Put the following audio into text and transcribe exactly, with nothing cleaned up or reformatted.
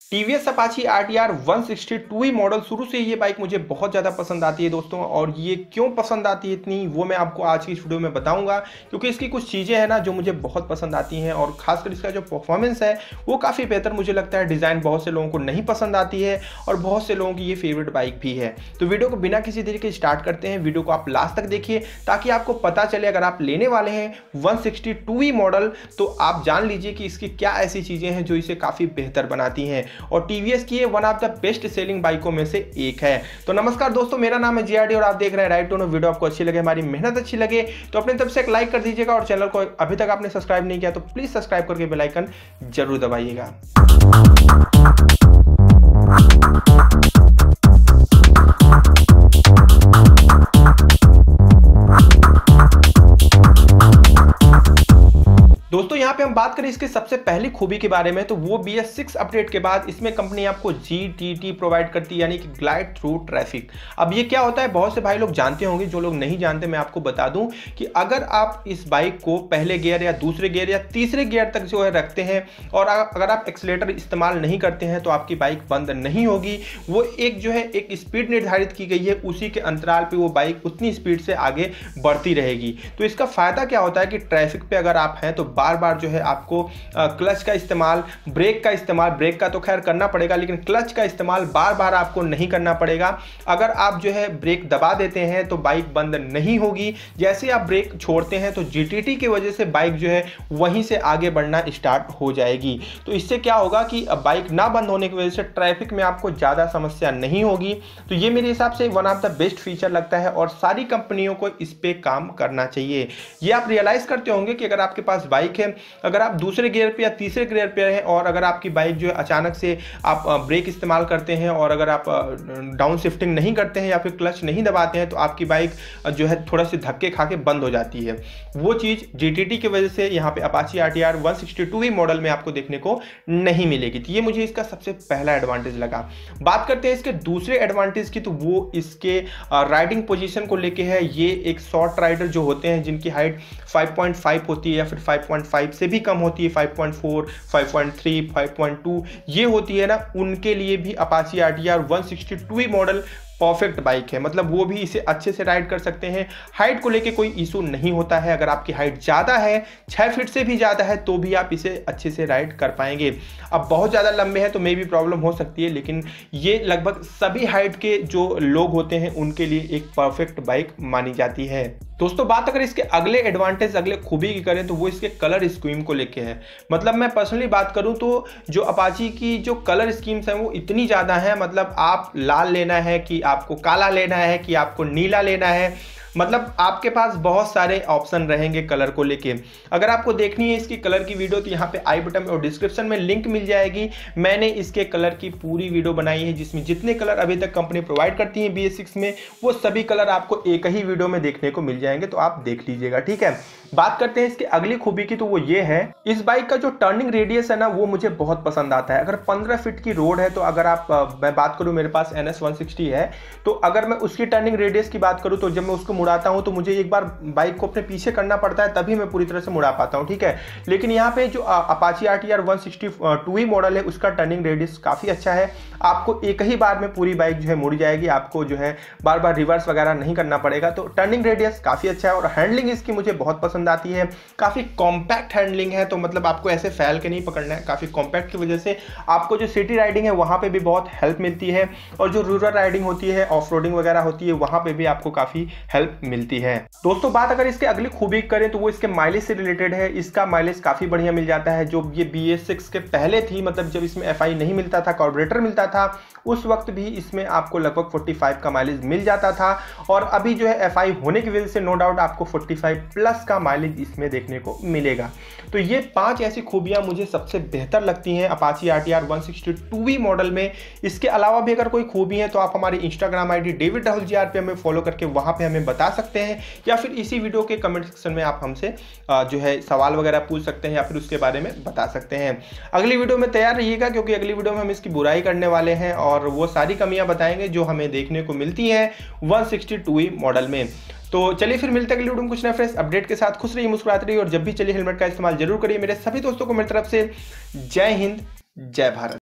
TVS Apache RTR one sixty two ही model शुरू से ये बाइक मुझे बहुत ज़्यादा पसंद आती है दोस्तों। और ये क्यों पसंद आती है इतनी, वो मैं आपको आज की इस वीडियो में बताऊंगा। क्योंकि इसकी कुछ चीज़ें हैं ना जो मुझे बहुत पसंद आती हैं, और खासकर इसका जो परफॉर्मेंस है वो काफ़ी बेहतर मुझे लगता है। डिज़ाइन बहुत से लोगों को नहीं पसंद आती है और बहुत से लोगों की ये फेवरेट बाइक भी है। तो वीडियो को बिना किसी देरी के स्टार्ट करते हैं। वीडियो को आप लास्ट तक देखिए ताकि आपको पता चले, अगर आप लेने वाले हैं वन सिक्सटी टू ही मॉडल तो आप जान लीजिए कि इसकी क्या ऐसी चीज़ें हैं जो इसे काफ़ी बेहतर बनाती हैं। और टीवीएस की one of the best selling बाइकों में से एक है। तो नमस्कार दोस्तों, मेरा नाम है जीआरडी और आप देख रहे हैं राइट टोन। वीडियो आपको अच्छी लगे, हमारी मेहनत अच्छी लगे तो अपनी तरफ से एक लाइक कर दीजिएगा, और चैनल को अभी तक आपने सब्सक्राइब नहीं किया तो प्लीज सब्सक्राइब करके बेल आइकन जरूर दबाइएगा। दोस्तों यहाँ पे हम बात करें इसके सबसे पहली खूबी के बारे में, तो वो बी एस सिक्स अपडेट के बाद इसमें कंपनी आपको जी टी टी प्रोवाइड करती है, यानी कि ग्लाइड थ्रू ट्रैफिक। अब ये क्या होता है, बहुत से भाई लोग जानते होंगे, जो लोग नहीं जानते मैं आपको बता दूं कि अगर आप इस बाइक को पहले गियर या दूसरे गियर या तीसरे गियर तक जो है रखते हैं और अगर आप एक्सीलेटर इस्तेमाल नहीं करते हैं तो आपकी बाइक बंद नहीं होगी। वो एक जो है एक स्पीड निर्धारित की गई है, उसी के अंतराल पर वो बाइक उतनी स्पीड से आगे बढ़ती रहेगी। तो इसका फायदा क्या होता है कि ट्रैफिक पे अगर आप हैं तो बार बार जो है आपको क्लच का इस्तेमाल, ब्रेक का इस्तेमाल, ब्रेक का तो खैर करना पड़ेगा लेकिन क्लच का इस्तेमाल बार बार आपको नहीं करना पड़ेगा। अगर आप जो है ब्रेक दबा देते हैं तो बाइक बंद नहीं होगी। जैसे आप ब्रेक छोड़ते हैं तो जी टी टी की वजह से बाइक जो है वहीं से आगे बढ़ना स्टार्ट हो जाएगी। तो इससे क्या होगा कि बाइक ना बंद होने की वजह से ट्रैफिक में आपको ज़्यादा समस्या नहीं होगी। तो ये मेरे हिसाब से one of the best feature लगता है और सारी कंपनियों को इस पे काम करना चाहिए। ये आप रियलाइज करते होंगे कि अगर आपके पास बाइक है, अगर आप दूसरे गियर पे या तीसरे गियर पे हैं और अगर आपकी बाइक जो है अचानक से आप ब्रेक इस्तेमाल करते हैं और अगर आप डाउन शिफ्टिंग नहीं करते हैं या फिर क्लच नहीं दबाते हैं तो आपकी बाइक जो है थोड़ा से धक्के खा के बंद हो जाती है। वो चीज़ जी टी टी की वजह से यहाँ पे Apache RTR one sixty two ही मॉडल में आपको देखने को नहीं मिलेगी। तो ये मुझे इसका सबसे पहला एडवांटेज लगा। बात करते हैं इसके दूसरे एडवांटेज की, तो वो इसके राइडिंग पोजिशन को लेके है। ये एक शॉर्ट राइडर जो होते हैं जिनकी हाइट फाइव पॉइंट फाइव होती है या फिर फाइव पॉइंट फाइव से भी कम होती है, five point four, five point three, five point two ये होती है ना, उनके लिए भी Apache RTR one sixty two ही मॉडल परफेक्ट बाइक है। मतलब वो भी इसे अच्छे से राइड कर सकते हैं। हाइट को लेके कोई इशू नहीं होता है। अगर आपकी हाइट ज़्यादा है, छः फीट से भी ज़्यादा है, तो भी आप इसे अच्छे से राइड कर पाएंगे। अब बहुत ज़्यादा लंबे हैं तो मे भी प्रॉब्लम हो सकती है, लेकिन ये लगभग सभी हाइट के जो लोग होते हैं उनके लिए एक परफेक्ट बाइक मानी जाती है। दोस्तों बात अगर इसके अगले एडवांटेज, अगले खूबी की करें तो वो इसके कलर स्कीम को लेके है। मतलब मैं पर्सनली बात करूं तो जो अपाची की जो कलर स्कीम्स हैं वो इतनी ज़्यादा है। मतलब आप लाल लेना है कि आपको काला लेना है कि आपको नीला लेना है, मतलब आपके पास बहुत सारे ऑप्शन रहेंगे कलर को लेके। अगर आपको देखनी है इसकी कलर की वीडियो तो यहाँ पे आई बटन और डिस्क्रिप्शन में लिंक मिल जाएगी। मैंने इसके कलर की पूरी वीडियो बनाई है जिसमें जितने कलर अभी तक कंपनी प्रोवाइड करती है बी एस सिक्स में वो सभी कलर आपको एक ही वीडियो में देखने को मिल जाएंगे, तो आप देख लीजिएगा, ठीक है। बात करते हैं इसकी अगली खूबी की, तो वो ये है इस बाइक का जो टर्निंग रेडियस है ना वो मुझे बहुत पसंद आता है। अगर पंद्रह फीट की रोड है तो अगर आप मैं बात करूँ, मेरे पास एन एस वन सिक्सटी है, तो अगर मैं उसकी टर्निंग रेडियस की बात करूँ तो जब मैं उसको मुड़ाता हूं तो मुझे एक बार बाइक को अपने पीछे करना पड़ता है तभी मैं पूरी तरह से मुड़ा पाता हूं, ठीक है। लेकिन यहाँ पे जो Apache RTR one sixty two ही मॉडल है उसका टर्निंग रेडियस काफ़ी अच्छा है। आपको एक ही बार में पूरी बाइक जो है मुड़ जाएगी, आपको जो है बार बार रिवर्स वगैरह नहीं करना पड़ेगा। तो टर्निंग रेडियस काफ़ी अच्छा है और हैंडलिंग इसकी मुझे बहुत पसंद आती है। काफ़ी कॉम्पैक्ट हैंडलिंग है, तो मतलब आपको ऐसे फैल के नहीं पकड़ना है। काफ़ी कॉम्पैक्ट की वजह से आपको जो सिटी राइडिंग है वहाँ पर भी बहुत हेल्प मिलती है, और जो रूरल राइडिंग होती है, ऑफ रोडिंग वगैरह होती है, वहाँ पर भी आपको काफ़ी हेल्प मिलती है। दोस्तों बात अगर इसके अगली खूबी करें तो वो इसके माइलेज से रिलेटेड है। इसका माइलेज काफ़ी बढ़िया मिल जाता है। जो ये बी एस सिक्स के पहले थी, मतलब जब इसमें एफ आई नहीं मिलता था, कार्बोरेटर मिलता था, उस वक्त भी इसमें आपको लगभग पैंतालीस का माइलेज मिल जाता था। और अभी जो है एफ आई होने की वजह से नो डाउट आपको पैंतालीस प्लस का माइलेज इसमें देखने को मिलेगा। तो ये पांच ऐसी खूबियां मुझे सबसे बेहतर लगती हैं Apache RTR one sixty two ही मॉडल में। इसके अलावा भी अगर कोई खूबी है तो आप हमारी Instagram I D David Rahul G R पे हमें फॉलो करके वहाँ पे हमें बता सकते हैं, या फिर इसी वीडियो के कमेंट सेक्शन में आप हमसे जो है सवाल वगैरह पूछ सकते हैं या फिर उसके बारे में बता सकते हैं। अगली वीडियो में तैयार रहिएगा क्योंकि अगली वीडियो में हम इसकी बुराई करने वाले हैं और वो सारी कमियां बताएंगे जो हमें देखने को मिलती हैं वन सिक्सटी टू ही मॉडल में। तो चलिए फिर मिलते हैं अगली वीडियो में कुछ नए फ्रेश अपडेट के साथ। खुश रहिए, मुस्कुराते रहिए और जब भी चलिए हेलमेट का इस्तेमाल जरूर करिए। मेरे सभी दोस्तों को मेरी तरफ से जय हिंद, जय भारत।